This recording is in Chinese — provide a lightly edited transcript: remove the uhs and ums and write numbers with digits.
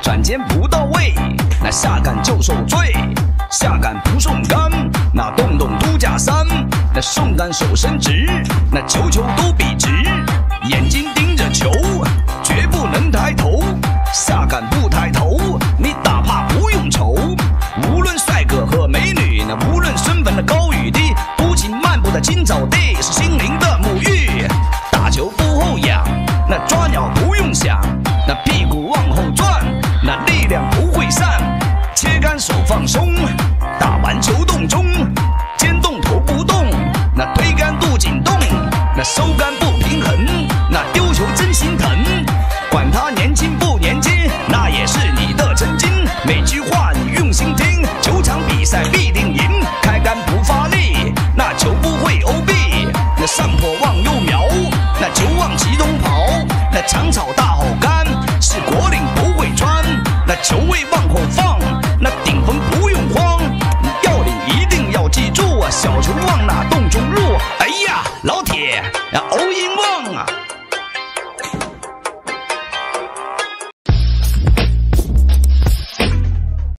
转肩不到位，那下杆就受罪。下杆不送杆，那动动都加3。那送杆手伸直，那球球都笔直。眼睛盯着球，绝不能抬头。下杆不抬头，你打怕不用愁。无论帅哥和美女，那无论身份的高与低，不仅漫步的青草地是心灵的沐浴。打球不后仰，那抓鸟不用想，那屁股往后转，那力量不会散。切杆手放松，打完球动中，肩动头不动，那推杆不紧动，那收杆不平衡，那丢球真心疼。管他年轻不年轻，那也是你的曾经。每句话你用心听，球场比赛必定赢。开杆不发力，那球不会 OB。那上坡往右瞄，那球往其中跑。那长草大后杆，是果岭不会穿。那球位往后放，那顶风不用慌。要领一定要记住啊，小球往哪洞中入。哎呀，老铁，all in one啊！